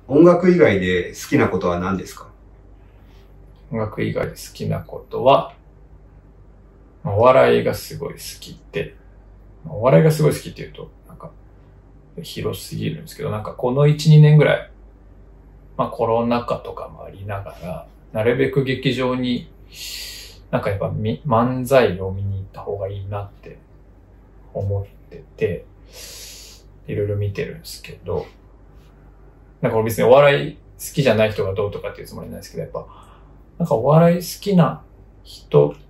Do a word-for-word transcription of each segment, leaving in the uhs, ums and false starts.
音楽以外で好きなことは何ですか？ 音楽以外で好きなことは、お笑いがすごい好きって、お笑いがすごい好きって言うと、なんか、広すぎるんですけど、なんかこのいち、にねんぐらい、まあコロナ禍とかもありながら、なるべく劇場に、なんかやっぱ漫才を見に行った方がいいなって思ってて、いろいろ見てるんですけど、なんか別にお笑い好きじゃない人がどうとかっていうつもりなんですけど、やっぱ、なんかお笑い好きな人って、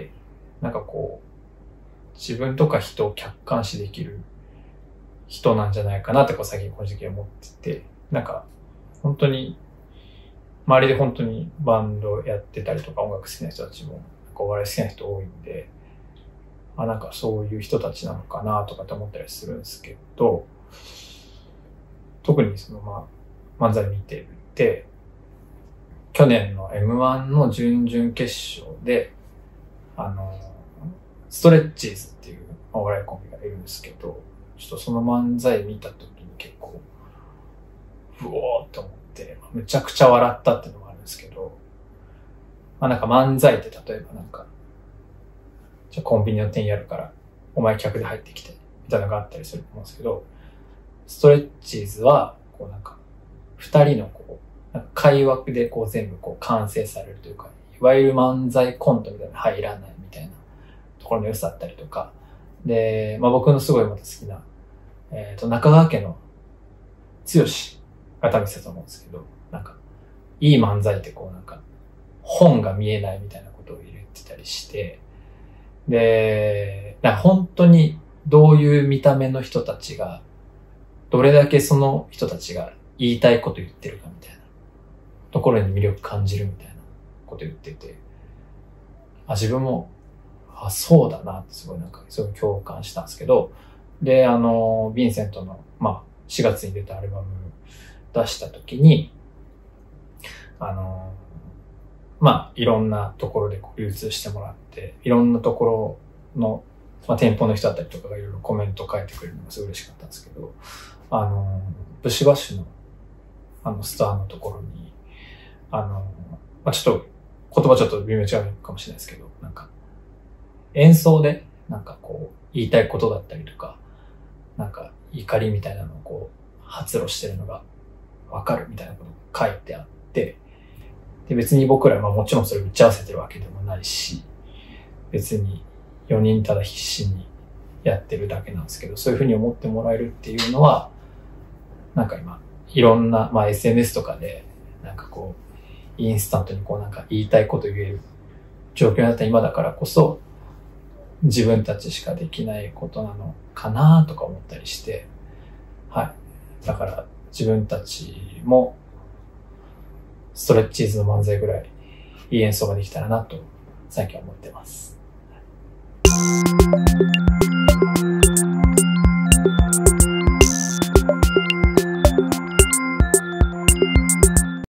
なんかこう、自分とか人を客観視できる人なんじゃないかなってこう最近この時期思ってて、なんか本当に、周りで本当にバンドやってたりとか音楽好きな人たちも、お笑い好きな人多いんで、あ、なんかそういう人たちなのかなとかって思ったりするんですけど、特にそのまあ、漫才見てて、去年の エムワン の準々決勝で、あの、ストレッチーズっていうお笑いコンビがいるんですけど、ちょっとその漫才見た時に結構、うおーって思って、めちゃくちゃ笑ったっていうのもあるんですけど、まあなんか漫才って例えばなんか、じゃコンビニの店員やるから、お前客で入ってきて、みたいなのがあったりすると思うんですけど、ストレッチーズは、こうなんか、二人のこう、なんか会話でこう全部こう完成されるというか、いわゆる漫才コントみたいな入らないみたいなところの良さだったりとか、で、まあ僕のすごいまた好きな、えっと、中川家の剛が多分したと思うんですけど、なんか、いい漫才ってこうなんか、本が見えないみたいなことを入れてたりして、で、なんか本当にどういう見た目の人たちが、どれだけその人たちが言いたいこと言ってるかみたいなところに魅力感じるみたいなこと言ってて、あ、自分も、あ、そうだなってすごいなんか、すごい共感したんですけど、で、あの、ヴィンセントの、まあ、しがつに出たアルバム出した時に、あの、まあ、いろんなところで流通してもらって、いろんなところの、まあ、店舗の人だったりとかがいろいろコメントを書いてくれるのがすごい嬉しかったんですけど、あの、ブシバッシュの、あの、スターのところに、あの、まあ、ちょっと、言葉ちょっと微妙に違うかもしれないですけど、なんか、演奏で、なんかこう、言いたいことだったりとか、なんか、怒りみたいなのをこう、発露してるのがわかるみたいなことが書いてあって、で、別に僕らはもちろんそれを打ち合わせてるわけでもないし、別によにんただ必死にやってるだけなんですけど、そういうふうに思ってもらえるっていうのは、なんか今、いろんな、まあ エスエヌエス とかで、なんかこう、インスタントにこうなんか言いたいこと言える状況になった今だからこそ、自分たちしかできないことなのかなとか思ったりして、はい。だから自分たちも、ストレッチーズの漫才ぐらいいい演奏ができたらなと最近は思ってます。